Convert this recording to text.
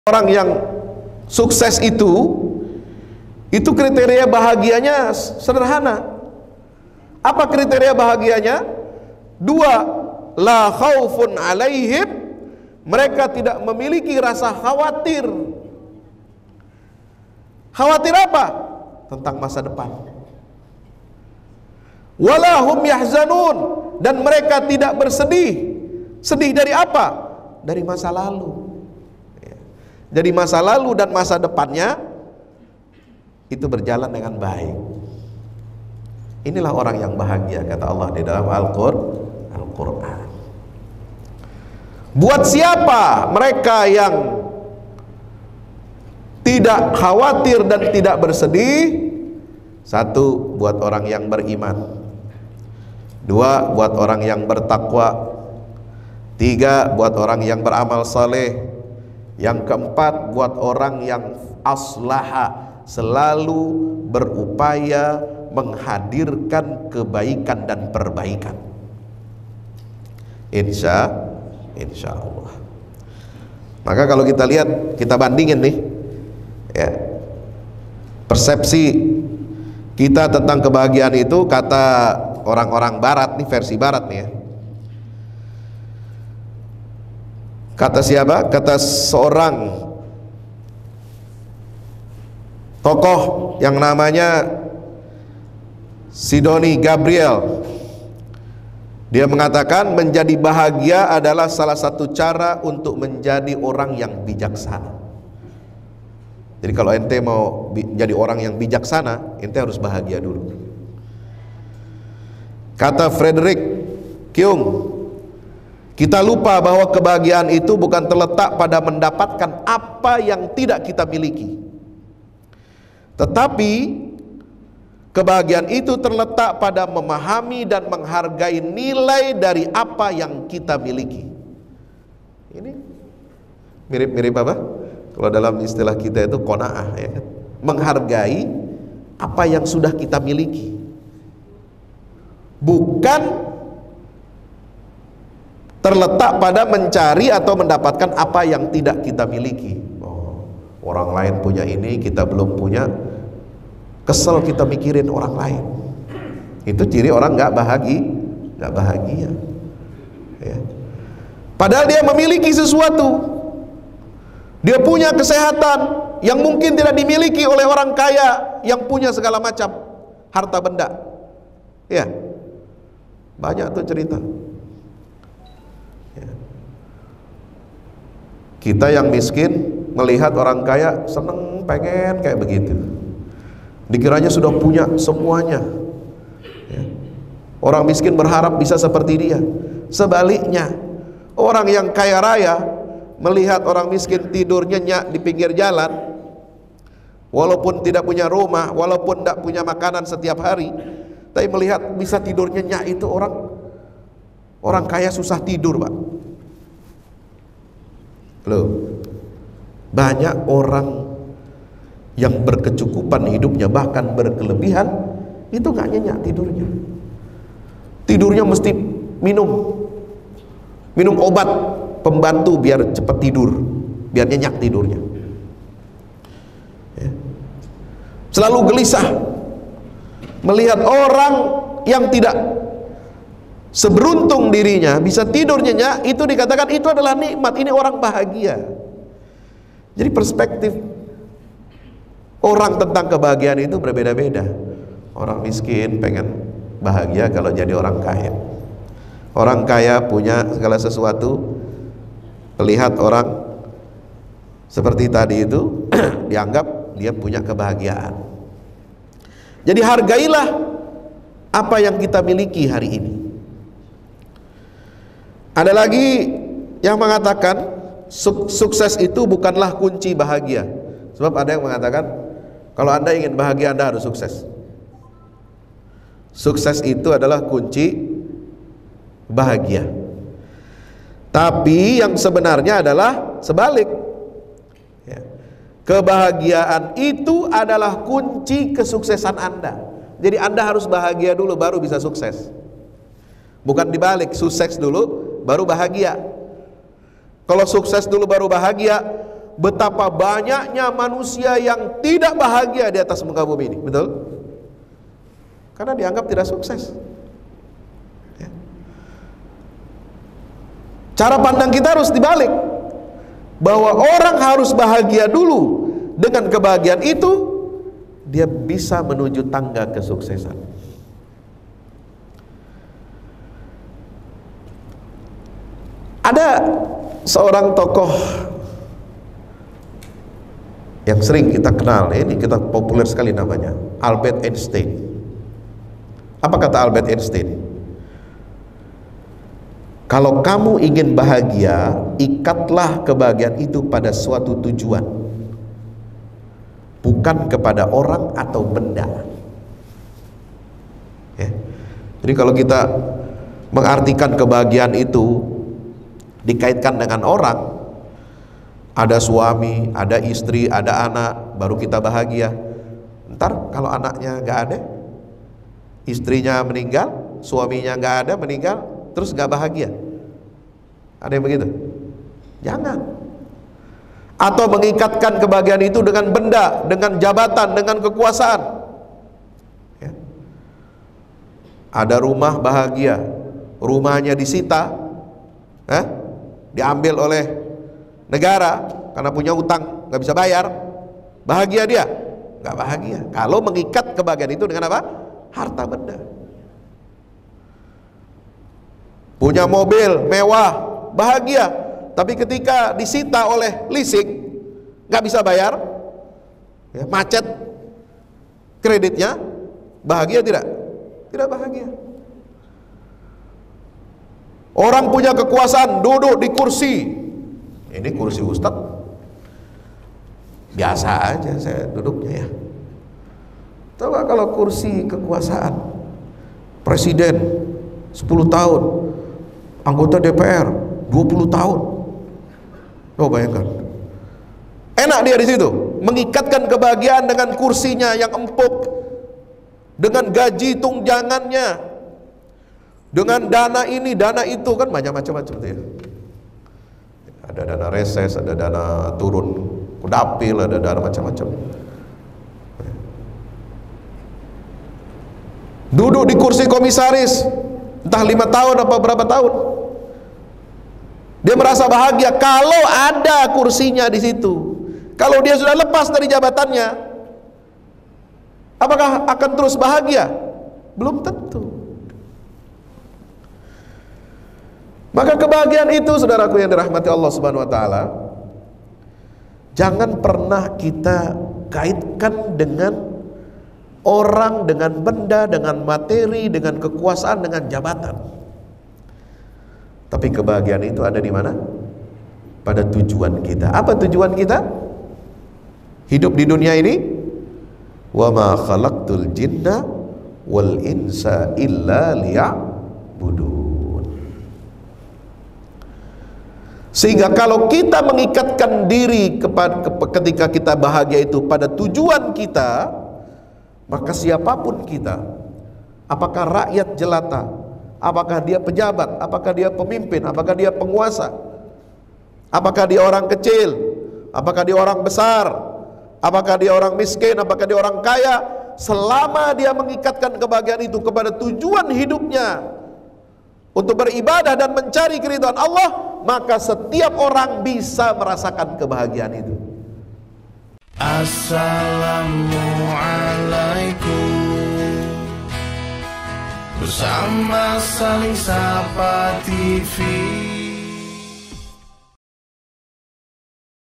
Orang yang sukses itu kriteria bahagianya sederhana. Apa kriteria bahagianya? Dua, la khaufun alaihim, mereka tidak memiliki rasa khawatir. Khawatir apa? Tentang masa depan. Wala hum yahzanun, dan mereka tidak bersedih. Sedih dari apa? Dari masa lalu. Jadi masa lalu dan masa depannya itu berjalan dengan baik. Inilah orang yang bahagia, kata Allah di dalam Al-Quran. Buat siapa mereka yang tidak khawatir dan tidak bersedih? Satu, buat orang yang beriman. Dua, buat orang yang bertakwa. Tiga, buat orang yang beramal saleh. Yang keempat, buat orang yang aslaha, selalu berupaya menghadirkan kebaikan dan perbaikan. Insya Allah. Maka kalau kita lihat, kita bandingin nih ya, persepsi kita tentang kebahagiaan itu, kata orang-orang barat nih, versi barat nih ya. Kata siapa? Kata seorang tokoh yang namanya Sidney Gabriel. Dia mengatakan menjadi bahagia adalah salah satu cara untuk menjadi orang yang bijaksana. Jadi kalau ente mau jadi orang yang bijaksana, ente harus bahagia dulu. Kata Frederick Kyung, kita lupa bahwa kebahagiaan itu bukan terletak pada mendapatkan apa yang tidak kita miliki, tetapi kebahagiaan itu terletak pada memahami dan menghargai nilai dari apa yang kita miliki. Ini mirip-mirip apa? Kalau dalam istilah kita itu qanaah, ya kan? Menghargai apa yang sudah kita miliki, bukan terletak pada mencari atau mendapatkan apa yang tidak kita miliki. Oh, orang lain punya ini, kita belum punya, kesel kita mikirin orang lain. Itu ciri orang nggak bahagia. Ya. Padahal dia memiliki sesuatu, dia punya kesehatan yang mungkin tidak dimiliki oleh orang kaya yang punya segala macam harta benda. Ya, banyak tuh cerita. Kita yang miskin melihat orang kaya seneng, pengen kayak begitu. Dikiranya sudah punya semuanya. Ya. Orang miskin berharap bisa seperti dia. Sebaliknya, orang yang kaya raya melihat orang miskin tidur nyenyak di pinggir jalan, walaupun tidak punya rumah, walaupun tidak punya makanan setiap hari, tapi melihat bisa tidur nyenyak, itu orang kaya susah tidur, Pak. Loh, banyak orang yang berkecukupan hidupnya, bahkan berkelebihan, itu gak nyenyak tidurnya. Tidurnya mesti minum obat pembantu biar cepat tidur, biar nyenyak tidurnya. Ya. Selalu gelisah melihat orang yang tidak seberuntung dirinya bisa tidur nyenyak, itu dikatakan itu adalah nikmat, ini orang bahagia. Jadi perspektif orang tentang kebahagiaan itu berbeda-beda. Orang miskin pengen bahagia kalau jadi orang kaya. Orang kaya punya segala sesuatu, melihat orang seperti tadi itu dianggap dia punya kebahagiaan. Jadi hargailah apa yang kita miliki hari ini. Ada lagi yang mengatakan sukses itu bukanlah kunci bahagia. Sebab ada yang mengatakan kalau Anda ingin bahagia, Anda harus sukses. Sukses itu adalah kunci bahagia. Tapi yang sebenarnya adalah sebalik. Ya. Kebahagiaan itu adalah kunci kesuksesan Anda. Jadi Anda harus bahagia dulu baru bisa sukses. Bukan dibalik, sukses dulu baru bahagia. Kalau sukses dulu baru bahagia, betapa banyaknya manusia yang tidak bahagia di atas muka bumi ini. Betul? Karena dianggap tidak sukses. Ya. Cara pandang kita harus dibalik, bahwa orang harus bahagia dulu. Dengan kebahagiaan itu dia bisa menuju tangga kesuksesan. Ada seorang tokoh yang sering kita kenal, ini kita populer sekali namanya, Albert Einstein. Apa kata Albert Einstein? Kalau kamu ingin bahagia, ikatlah kebahagiaan itu pada suatu tujuan, bukan kepada orang atau benda. Ya. Jadi kalau kita mengartikan kebahagiaan itu dikaitkan dengan orang, ada suami, ada istri, ada anak, baru kita bahagia. Ntar kalau anaknya nggak ada, istrinya meninggal, suaminya nggak ada, meninggal, terus nggak bahagia. Ada yang begitu? Jangan. Atau mengikatkan kebahagiaan itu dengan benda, dengan jabatan, dengan kekuasaan. Ya. Ada rumah bahagia, rumahnya disita, diambil oleh negara karena punya utang, nggak bisa bayar, bahagia dia? Nggak bahagia. Kalau mengikat kebahagiaan itu dengan apa? Harta benda. Punya mobil mewah, bahagia, tapi ketika disita oleh leasing, nggak bisa bayar, ya, macet kreditnya, bahagia tidak? Tidak bahagia. Orang punya kekuasaan, duduk di kursi, ini kursi ustadz biasa aja saya duduknya ya. Coba kalau kursi kekuasaan, presiden 10 tahun, anggota DPR 20 tahun, oh bayangkan, enak dia di situ, mengikatkan kebahagiaan dengan kursinya yang empuk, dengan gaji tunjangannya, dengan dana ini, dana itu, kan banyak macam-macam tuh ya. Ada dana reses, ada dana turun kudapil, ada dana macam-macam. Duduk di kursi komisaris, entah 5 tahun apa berapa tahun, dia merasa bahagia kalau ada kursinya di situ. Kalau dia sudah lepas dari jabatannya, apakah akan terus bahagia? Belum tentu. Maka kebahagiaan itu, saudaraku yang dirahmati Allah Subhanahu wa taala, jangan pernah kita kaitkan dengan orang, dengan benda, dengan materi, dengan kekuasaan, dengan jabatan. Tapi kebahagiaan itu ada di mana? Pada tujuan kita. Apa tujuan kita? Hidup di dunia ini. Wa ma khalaqtul jinna wal insa illa liya'budun. Sehingga kalau kita mengikatkan diri ketika kita bahagia itu pada tujuan kita, maka siapapun kita, apakah rakyat jelata, apakah dia pejabat, apakah dia pemimpin, apakah dia penguasa, apakah dia orang kecil, apakah dia orang besar, apakah dia orang miskin, apakah dia orang kaya, selama dia mengikatkan kebahagiaan itu kepada tujuan hidupnya untuk beribadah dan mencari keridhaan Allah, maka setiap orang bisa merasakan kebahagiaan itu. Assalamualaikum. Bersama Saling Sapa TV.